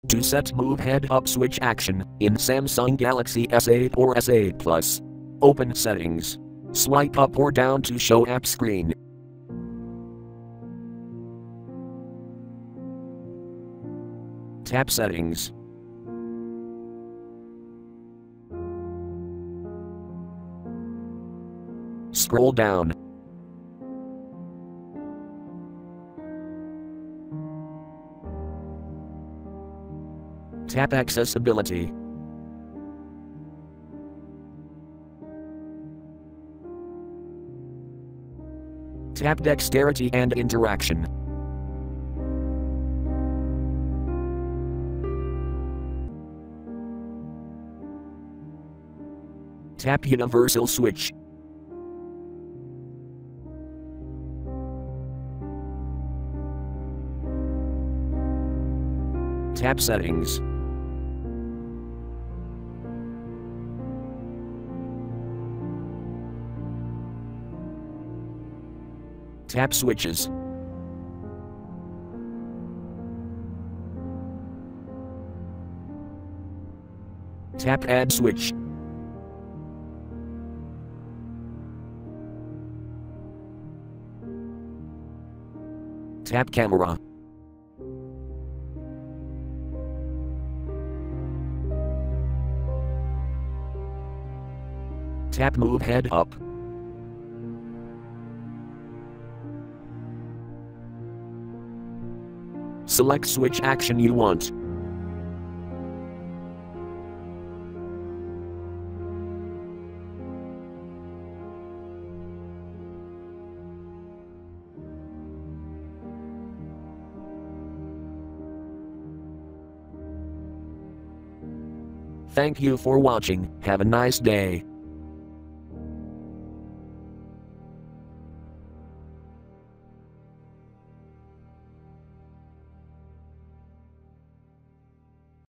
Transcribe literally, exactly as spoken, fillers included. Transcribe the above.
To set move head up switch action in Samsung Galaxy S eight or S eight Plus. Open settings. Swipe up or down to show app screen. Tap settings. Scroll down. Tap accessibility. Tap dexterity and interaction. Tap universal switch. Tap settings. Tap switches. Tap add switch. Tap camera. Tap move head up. Select switch action you want. Thank you for watching. Have a nice day.